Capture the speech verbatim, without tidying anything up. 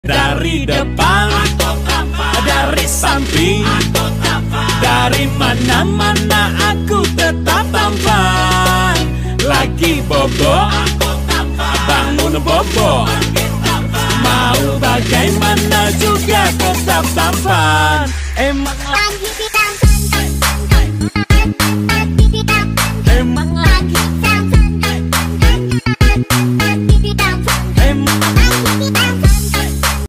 Dari depan, dari samping, dari mana-mana aku tetap tampan. Lagi bobo, bangun bobo, mau bagaimana juga tetap tampan. Emang